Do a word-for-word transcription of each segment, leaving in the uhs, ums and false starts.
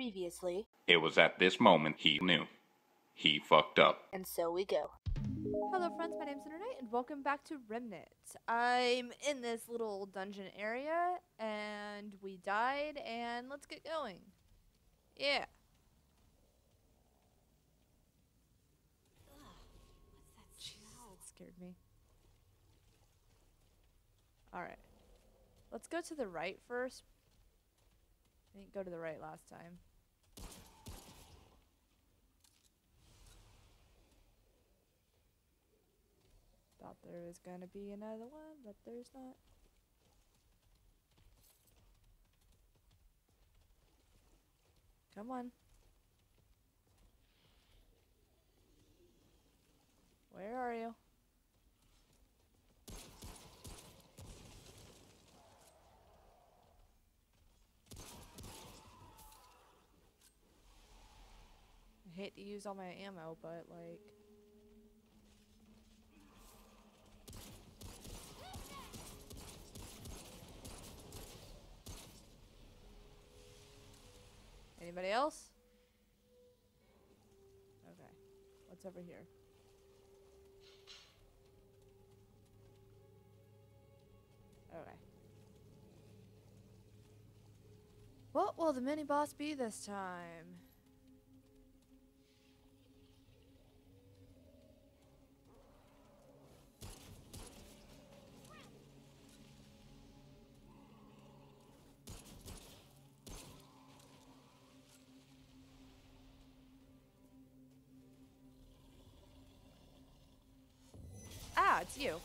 Previously. It was at this moment he knew. He fucked up. And so we go. Hello friends, my name's Lunernight and welcome back to Remnant. I'm in this little dungeon area and we died and let's get going. Yeah. Jeez, that scared me. Alright. Let's go to the right first. I didn't go to the right last time. Thought there was gonna be another one, but there's not. Come on. Where are you? I hate to use all my ammo, but like... Anybody else? Okay. What's over here? Okay. What will the mini boss be this time? Ah, it's you.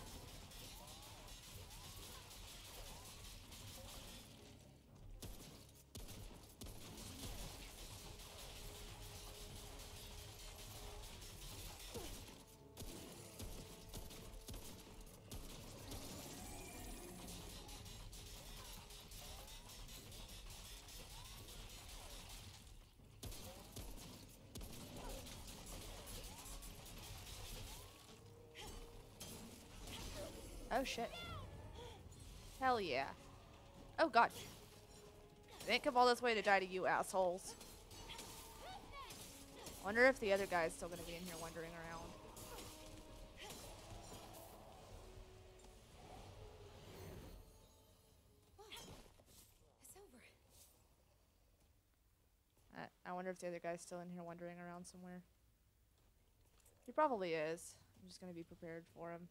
Oh shit. Hell yeah. Oh god. I didn't come all this way to die to you assholes. Wonder if the other guy's still gonna be in here wandering around. It's over. I, I wonder if the other guy's still in here wandering around somewhere. He probably is. I'm just gonna be prepared for him.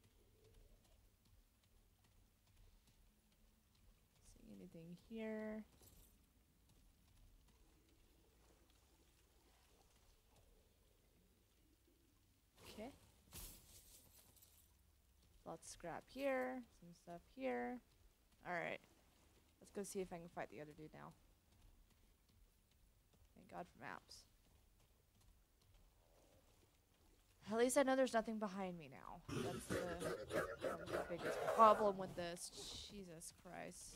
Anything here? Okay. Lots of scrap here. Some stuff here. Alright. Let's go see if I can fight the other dude now. Thank God for maps. At least I know there's nothing behind me now. That's the, the biggest problem with this. Jesus Christ.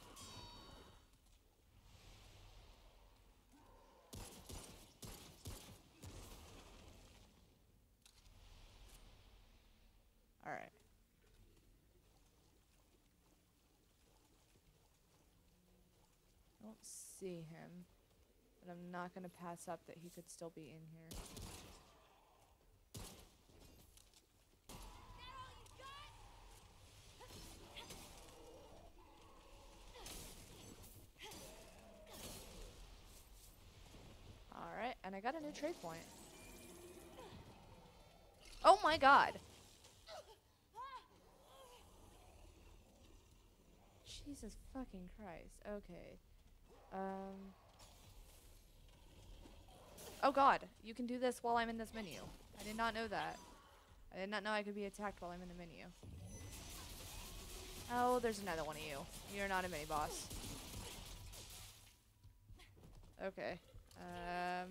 Alright. I don't see him, but I'm not gonna pass up that he could still be in here. Alright, and I got a new trade point. Oh my god! Jesus fucking Christ. Okay. Um. Oh god, you can do this while I'm in this menu. I did not know that. I did not know I could be attacked while I'm in the menu. Oh, there's another one of you. You're not a mini boss. Okay. Um.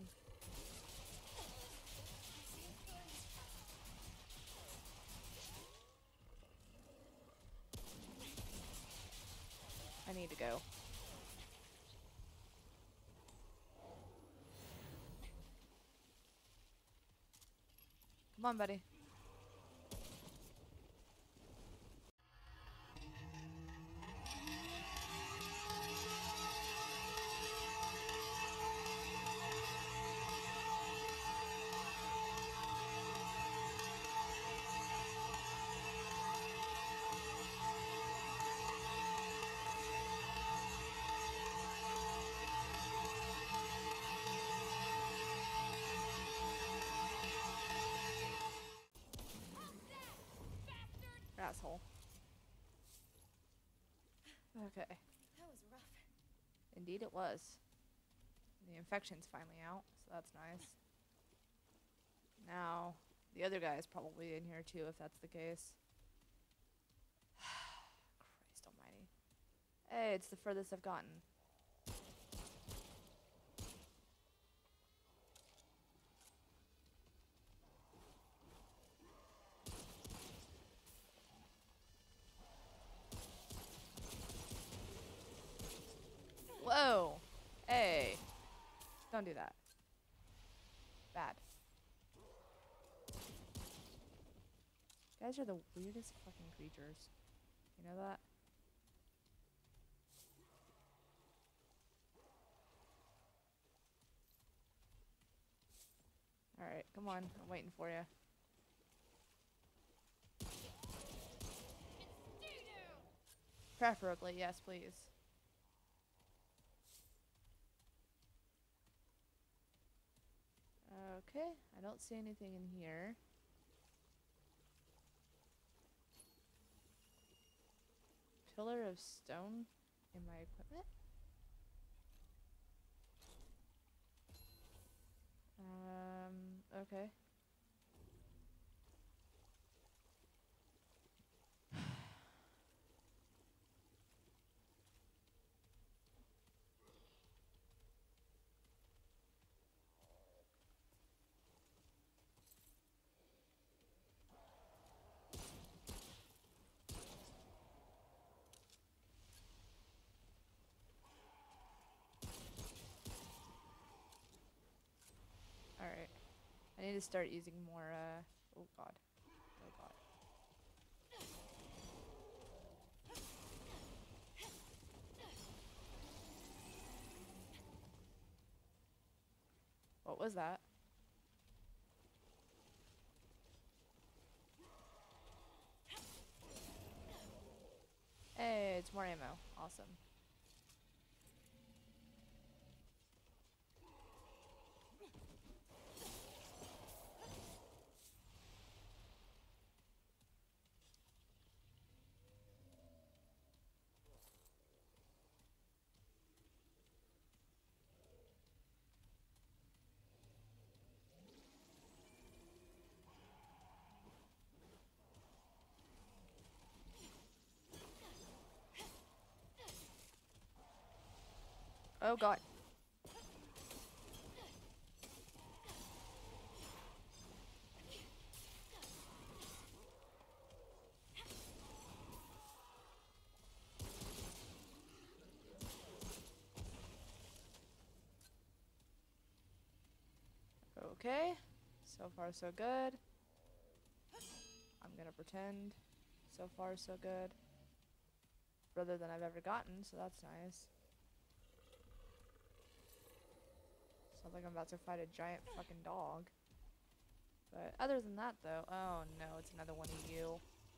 I need to go. Come on, buddy. asshole. Okay. That was rough. Indeed it was. The infection's finally out, so that's nice. Now, the other guy is probably in here too, if that's the case. Christ almighty. Hey, it's the furthest I've gotten. Whoa! Hey! Don't do that. Bad. Guys are the weirdest fucking creatures. You know that? Alright, come on. I'm waiting for you. Preferably, yes, please. Okay, I don't see anything in here. Pillar of stone in my equipment? Um, okay. Alright. I need to start using more, uh... oh god. Oh god. What was that? Hey, it's more ammo. Awesome. Oh god. Okay. So far so good. I'm gonna pretend. So far so good. Further than I've ever gotten, so that's nice. Sounds like I'm about to fight a giant fucking dog. But other than that though, oh no, it's another one of you.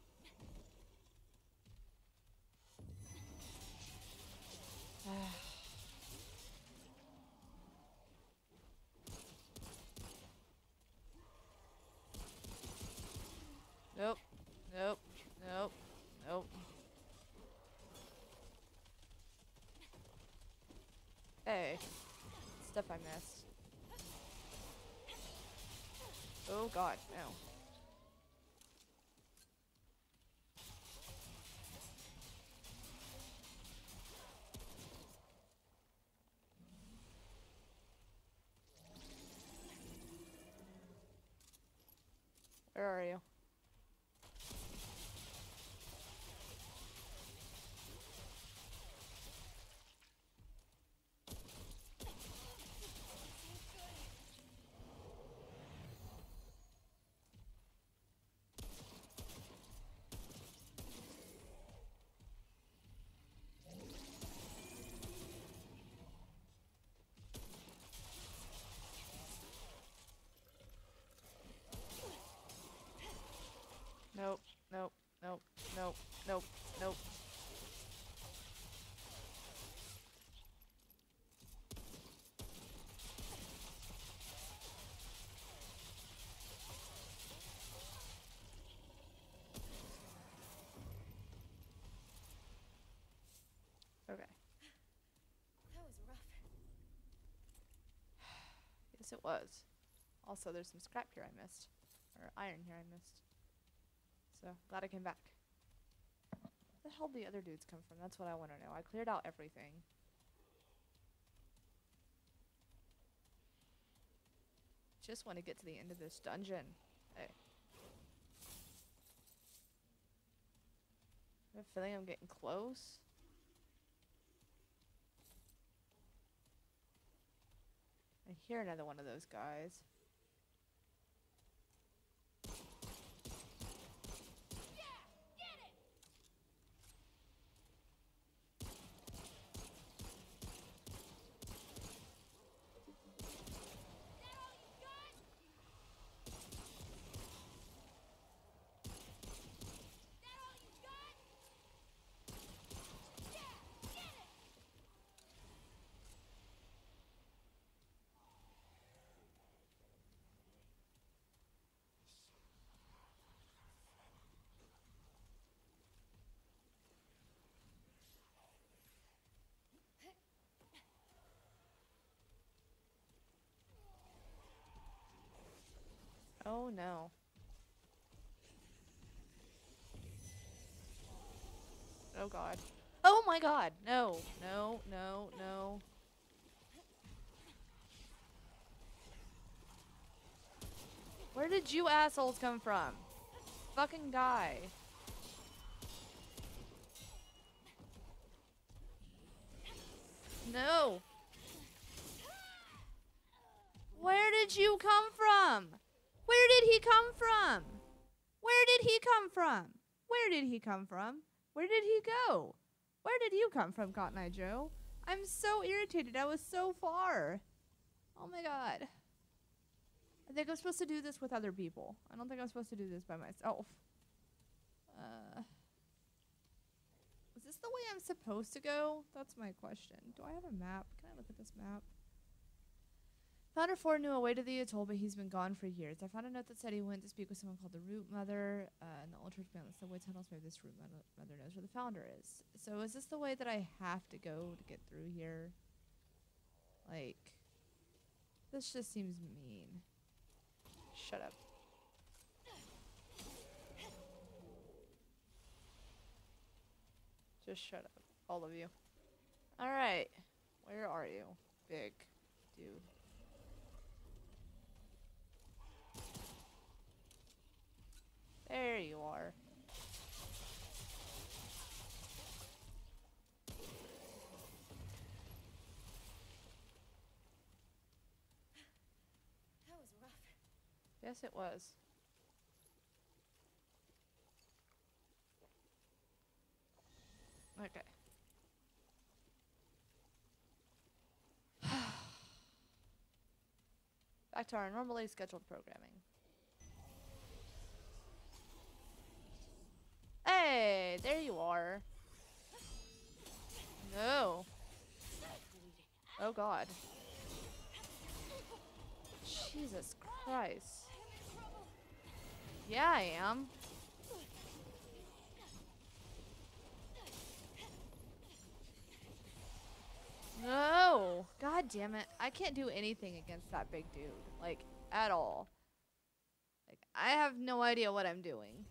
Nope. Nope. Nope. Nope. Hey. Stuff I missed. Oh god, no. Where are you? Yes, it was. Also, there's some scrap here I missed. Or iron here I missed. So, glad I came back. Where the hell did the other dudes come from? That's what I want to know. I cleared out everything. Just want to get to the end of this dungeon. Hey. I have a feeling I'm getting close. I hear another one of those guys. Oh no. Oh god. Oh my god! No, no, no, no. Where did you assholes come from? Fucking die. No. Where did you come from? Where did he come from? Where did he come from? Where did he come from? Where did he go? Where did you come from, Cotton Eye Joe? I'm so irritated. I was so far. Oh my god. I think I'm supposed to do this with other people. I don't think I'm supposed to do this by myself. Uh, is this the way I'm supposed to go? That's my question. Do I have a map? Can I look at this map? Founder four knew a way to the atoll, but he's been gone for years. I found a note that said he went to speak with someone called the Root Mother, uh, in the old church beyond the subway tunnels. Maybe this Root Mother mother knows where the founder is. So is this the way that I have to go to get through here? Like, this just seems mean. Shut up. Just shut up, all of you. Alright, where are you, big dude? There you are. That was rough. Yes, it was. Okay. Back to our normally scheduled programming. Hey, there you are. No. Oh god. Jesus Christ. Yeah, I am. No. God damn it. I can't do anything against that big dude. Like, at all. Like, I have no idea what I'm doing.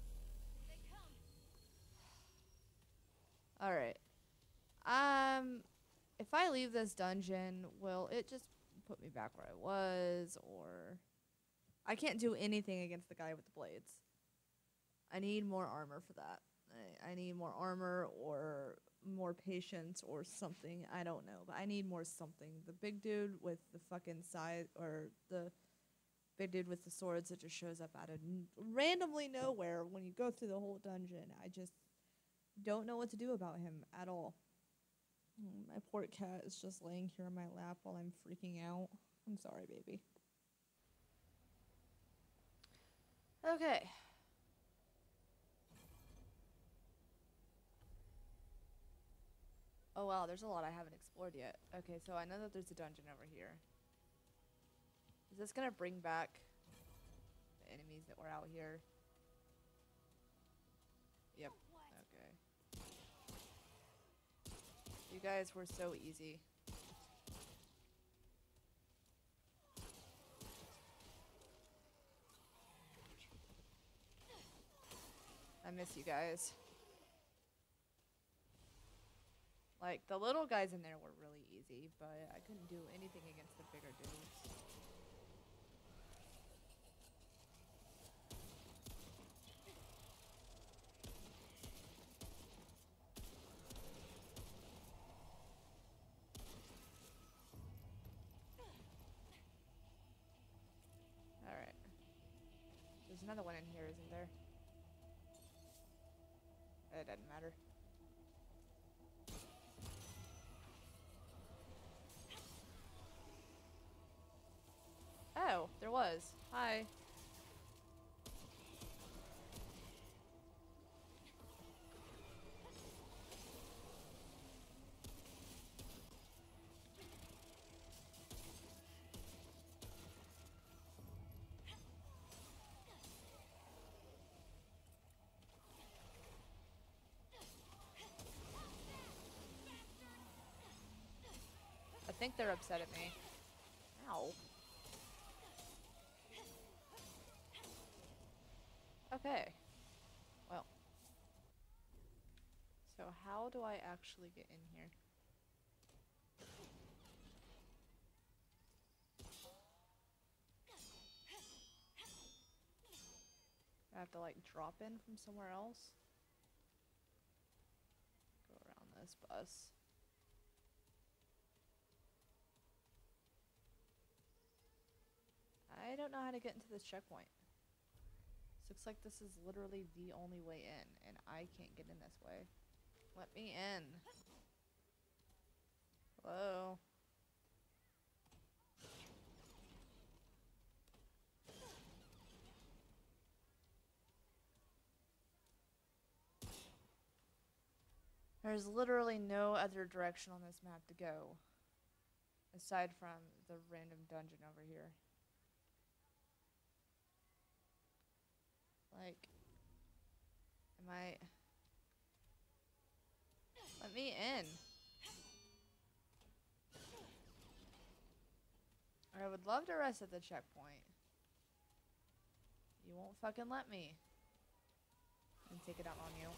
Alright. Um, if I leave this dungeon, will it just put me back where I was, or... I can't do anything against the guy with the blades. I need more armor for that. I, I need more armor, or more patience, or something. I don't know, but I need more something. The big dude with the fucking side, or the big dude with the swords that just shows up out of n randomly nowhere when you go through the whole dungeon. I just... don't know what to do about him at all. Mm, my poor cat is just laying here on my lap while I'm freaking out. I'm sorry, baby. Okay. Oh wow, there's a lot I haven't explored yet. Okay, so I know that there's a dungeon over here. Is this gonna bring back the enemies that were out here? Yep. Okay. You guys were so easy. I miss you guys. Like, the little guys in there were really easy, but I couldn't do anything against the bigger dudes. Alright. There's another one in here, isn't there? It doesn't matter. Oh, there was. Hi. I think they're upset at me. Ow. Okay. Well. So how do I actually get in here? I have to like drop in from somewhere else? Go around this bus. I don't know how to get into this checkpoint. This looks like this is literally the only way in, and I can't get in this way. Let me in. Hello? There's literally no other direction on this map to go, aside from the random dungeon over here. Like, am I... Let me in. I would love to rest at the checkpoint. You won't fucking let me. And take it out on you.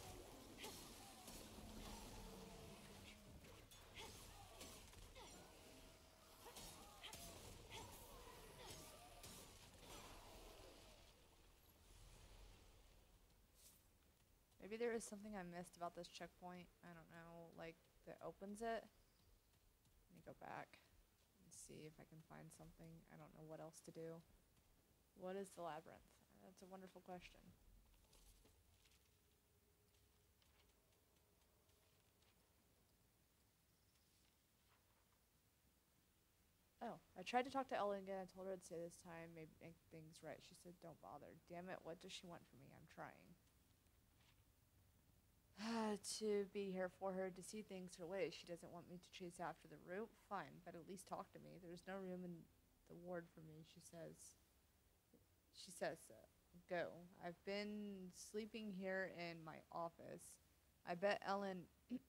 Maybe there is something I missed about this checkpoint. I don't know, like, that opens it. Let me go back and see if I can find something. I don't know what else to do. What is the labyrinth? That's a wonderful question. Oh, I tried to talk to Ellen again. I told her I'd say this time, maybe make things right. She said, don't bother. Damn it, what does she want from me? I'm trying. To be here for her, to see things her way. She doesn't want me to chase after the route. Fine, but at least talk to me. There's no room in the ward for me, she says. She says so. Go. I've been sleeping here in my office. I bet Ellen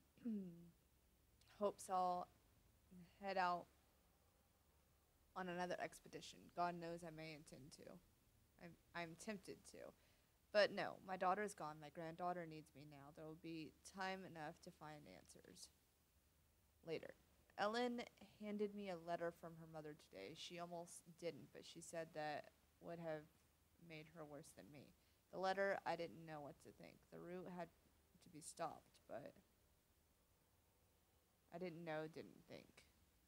hopes I'll head out on another expedition. God knows I may intend to. I'm, I'm tempted to. But no, my daughter's gone. My granddaughter needs me now. There will be time enough to find answers later. Ellen handed me a letter from her mother today. She almost didn't, but she said that would have made her worse than me. The letter, I didn't know what to think. The route had to be stopped, but I didn't know, didn't think.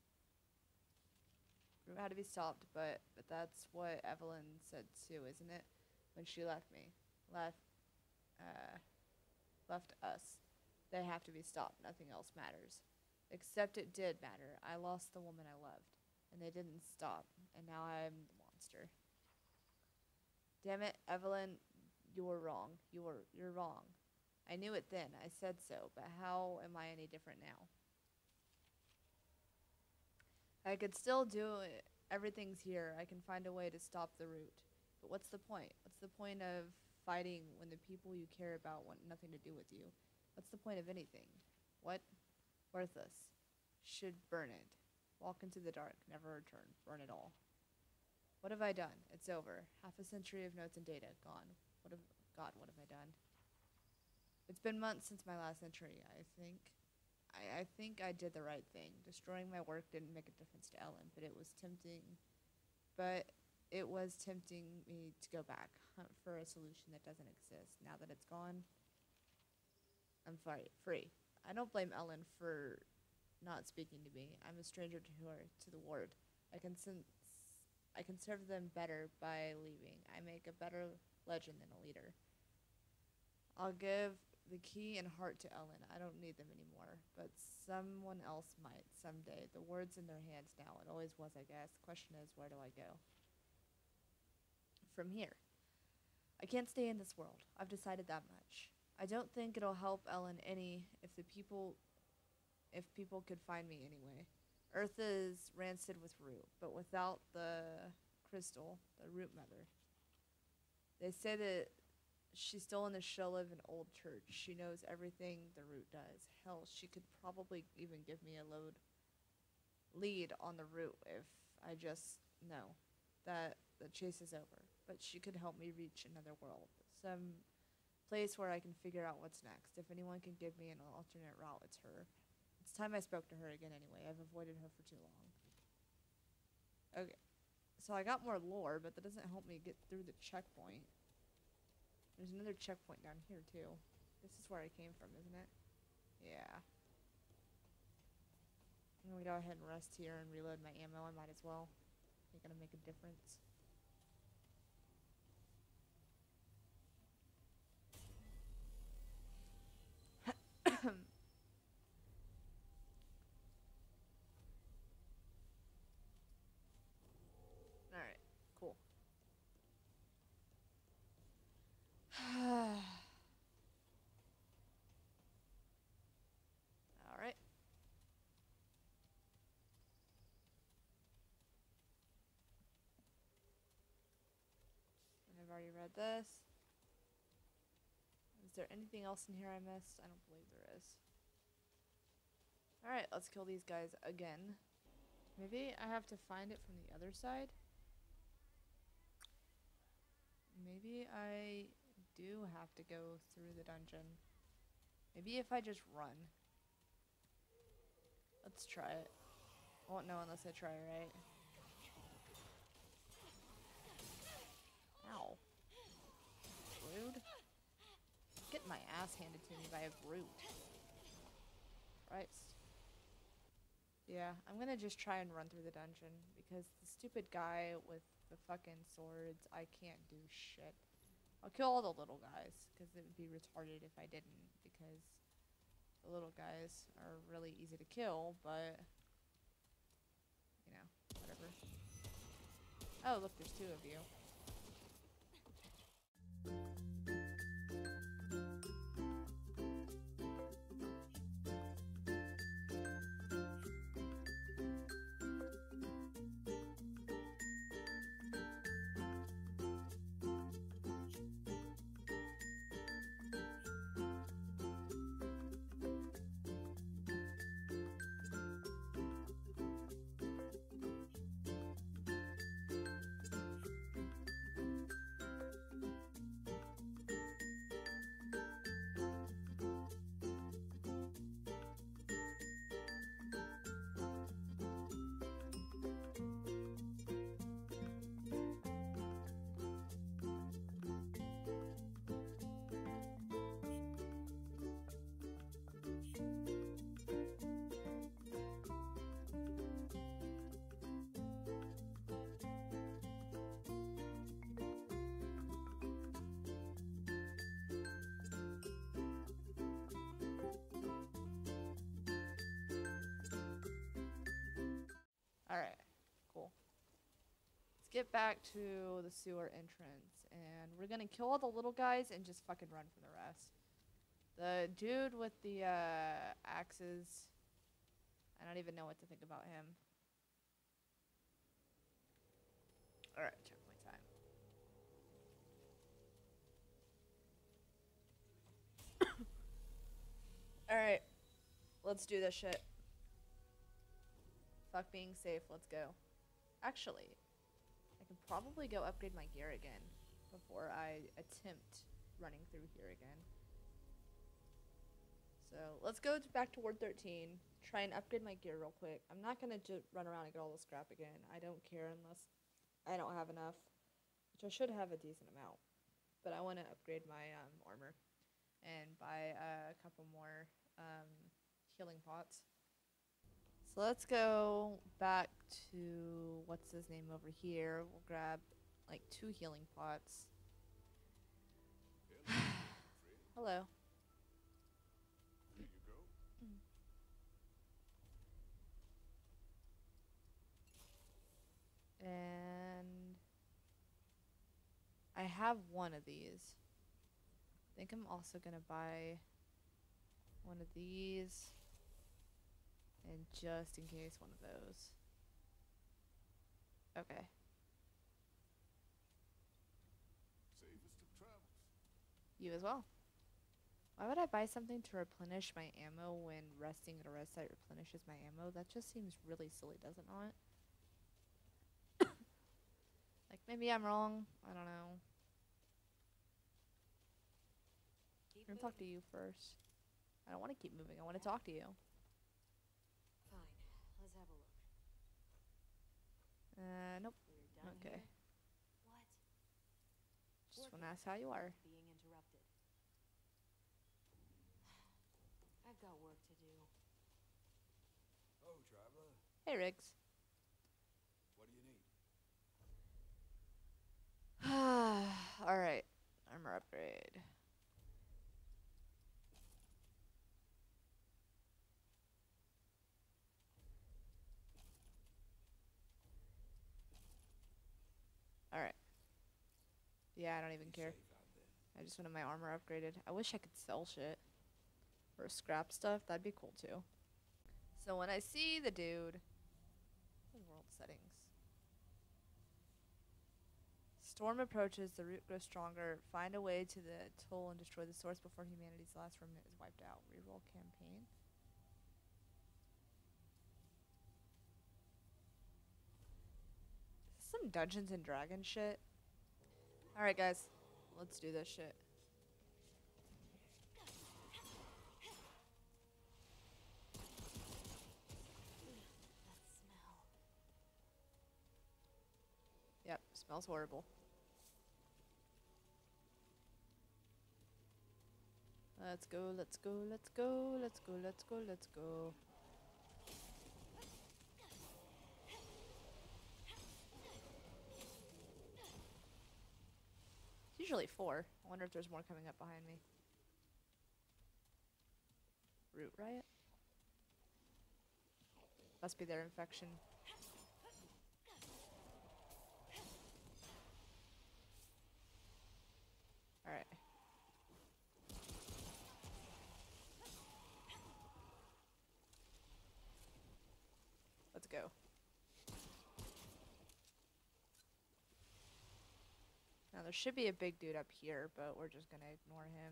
The route had to be stopped, but, but that's what Evelyn said too, isn't it? When she left me. Left, uh, left us. They have to be stopped. Nothing else matters. Except it did matter. I lost the woman I loved. And they didn't stop. And now I'm the monster. Damn it, Evelyn, you were wrong. You were, you're wrong. I knew it then. I said so. But how am I any different now? I could still do it. Everything's here. I can find a way to stop the route. But what's the point? What's the point of fighting when the people you care about want nothing to do with you? What's the point of anything? What? Worthless. Should burn it. Walk into the dark. Never return. Burn it all. What have I done? It's over. Half a century of notes and data. Gone. What have... God, what have I done? It's been months since my last entry, I think. I, I think I did the right thing. Destroying my work didn't make a difference to Ellen, but it was tempting. But it was tempting me to go back, hunt for a solution that doesn't exist. Now that it's gone, I'm fi- free. I don't blame Ellen for not speaking to me. I'm a stranger to her, to the ward. I can sense, I can serve them better by leaving. I make a better legend than a leader. I'll give the key and heart to Ellen. I don't need them anymore, but someone else might someday. The word's in their hands now. It always was, I guess. Question is, where do I go from here? I can't stay in this world. I've decided that much. I don't think it'll help Ellen any if the people if people could find me anyway. Earth is rancid with root, but without the crystal, the root mother. They say that she's still in the shell of an old church. She knows everything the root does. Hell, she could probably even give me a load lead on the root if I just know that the chase is over. But she could help me reach another world. Some place where I can figure out what's next. If anyone can give me an alternate route, it's her. It's time I spoke to her again anyway. I've avoided her for too long. Okay. So I got more lore, but that doesn't help me get through the checkpoint. There's another checkpoint down here, too. This is where I came from, isn't it? Yeah. I'm gonna go ahead and rest here and reload my ammo. I might as well. Ain't gonna make a difference. Alright, cool. Alright. I've already read this. Is there anything else in here I missed? I don't believe there is. Alright, let's kill these guys again. Maybe I have to find it from the other side? Maybe I do have to go through the dungeon. Maybe if I just run. Let's try it. I won't know unless I try, right? Ow. Rude. Getting my ass handed to me by a brute. Christ. Yeah, I'm gonna just try and run through the dungeon because the stupid guy with the fucking swords, I can't do shit. I'll kill all the little guys because it would be retarded if I didn't, because the little guys are really easy to kill, but you know, whatever. Oh, look, there's two of you. Alright, cool. Let's get back to the sewer entrance, and we're gonna kill all the little guys and just fucking run from the rest. The dude with the uh, axes, I don't even know what to think about him. Alright, checkpoint time. Alright, let's do this shit. Fuck being safe, let's go. Actually, I can probably go upgrade my gear again before I attempt running through here again. So let's go to back to Ward thirteen. Try and upgrade my gear real quick. I'm not gonna just run around and get all the scrap again. I don't care unless I don't have enough, which I should have a decent amount. But I want to upgrade my um, armor and buy uh, a couple more um, healing pots. So let's go back to what's his name over here. We'll grab like two healing pots. Hello. Here you go. And I have one of these. I think I'm also gonna buy one of these, and just in case one of those. Okay. Safest of travels. You as well. Why would I buy something to replenish my ammo when resting at a rest site replenishes my ammo? That just seems really silly, does it not? Like, maybe I'm wrong. I don't know. I'm gonna talk to you first. I don't want to keep moving. I want to talk to you. Fine. Let's have a look. Uh, nope. We're done Okay. here? What? Just want to ask how you are. Being interrupted. I've got work to do. Oh, traveler. Hey, Riggs. What do you need? Alright. Armor upgrade. Alright. Yeah, I don't even care. Safe out there. I just wanted my armor upgraded. I wish I could sell shit. Or scrap stuff. That'd be cool too. So when I see the dude... World settings. Storm approaches, the root grows stronger. Find a way to the toll and destroy the source before humanity's last remnant is wiped out. Reroll campaign. Some Dungeons and Dragons shit. Alright guys, let's do this shit. That smell. Yep, smells horrible. Let's go, let's go, let's go, let's go, let's go, let's go. It's usually four. I wonder if there's more coming up behind me. Root riot? Must be their infection. Alright. Let's go. Now there should be a big dude up here, but we're just gonna ignore him.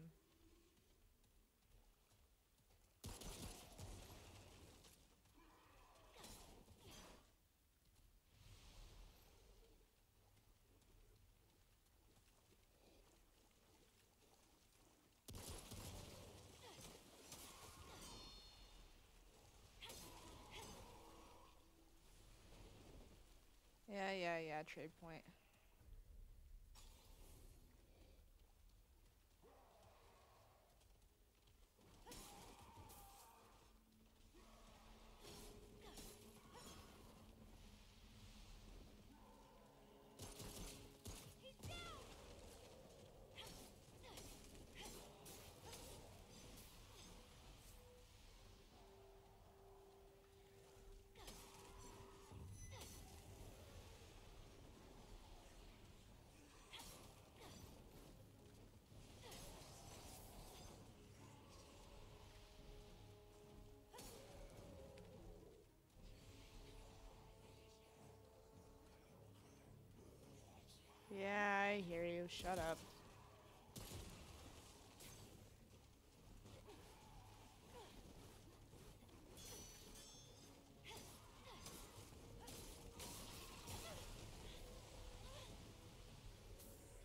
Yeah, yeah, yeah, trade point. Yeah, I hear you. Shut up.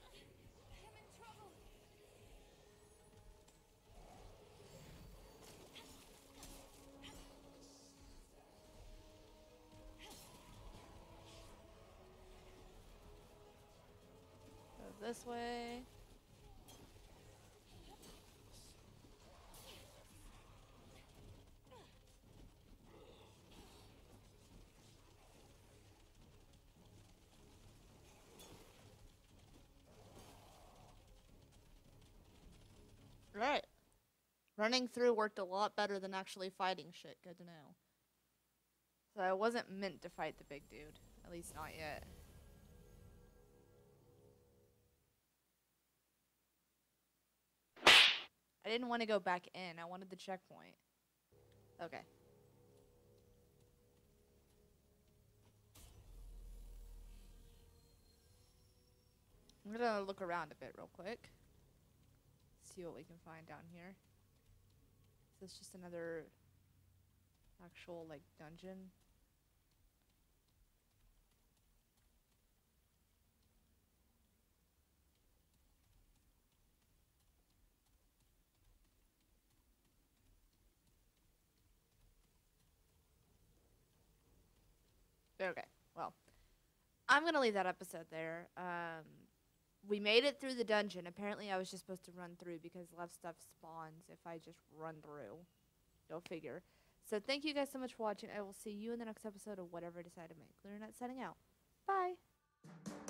I'm in trouble. this way. Right. Running through worked a lot better than actually fighting shit. Good to know. So I wasn't meant to fight the big dude. At least not yet. I didn't want to go back in. I wanted the checkpoint. Okay. I'm gonna look around a bit real quick. See what we can find down here. Is this just another actual, like, dungeon? Okay, well, I'm gonna leave that episode there. Um, we made it through the dungeon. Apparently I was just supposed to run through because left stuff spawns if I just run through. Go figure. So thank you guys so much for watching. I will see you in the next episode of whatever I decide to make. Lunernight signing out. Bye!